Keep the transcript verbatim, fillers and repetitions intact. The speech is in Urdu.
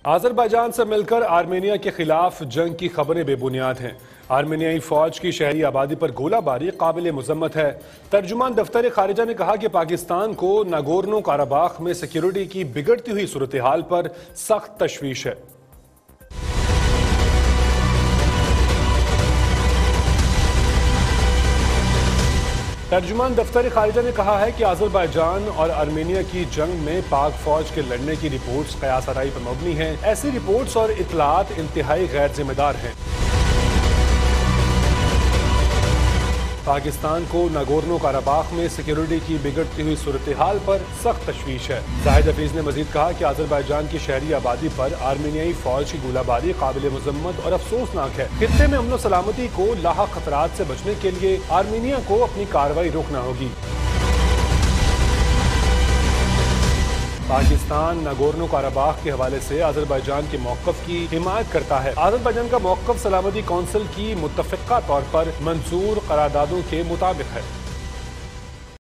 آذربائیجان سے مل کر آرمینیا کے خلاف جنگ کی خبریں بے بنیاد ہیں۔ آرمینیائی فوج کی شہری آبادی پر گولہ باری قابل مذمت ہے۔ ترجمان دفتر خارجہ نے کہا کہ پاکستان کو ناگورنو قرباخ میں سیکیورٹی کی بگڑتی ہوئی صورتحال پر سخت تشویش ہے۔ ترجمان دفتر خارجہ نے کہا ہے کہ آذربائیجان اور آرمینیا کی جنگ میں پاک فوج کے لڑنے کی رپورٹس قیاس آرائی پر مبنی ہیں۔ ایسی رپورٹس اور اطلاعات انتہائی غیر ذمہ دار ہیں۔ پاکستان کو ناگورنو قرباخ میں سیکیورٹی کی بگڑتی ہوئی صورتحال پر سخت تشویش ہے۔ زاہد حفیظ نے مزید کہا کہ آذربائیجان کی شہری آبادی پر آرمینیائی فوج کی گولہ باری قابل مذمت اور افسوسناک ہے۔ خطے میں امن و سلامتی کو لاحق خطرات سے بچنے کے لیے آرمینیا کو اپنی کارروائی روکنا ہوگی۔ پاکستان ناگورنو قرباخ کے حوالے سے آذربائیجان کے موقف کی حمایت کرتا ہے۔ آذربائیجان کا موقف سلامتی کونسل کی متفقہ طور پر منظور قراردادوں کے مطابق ہے۔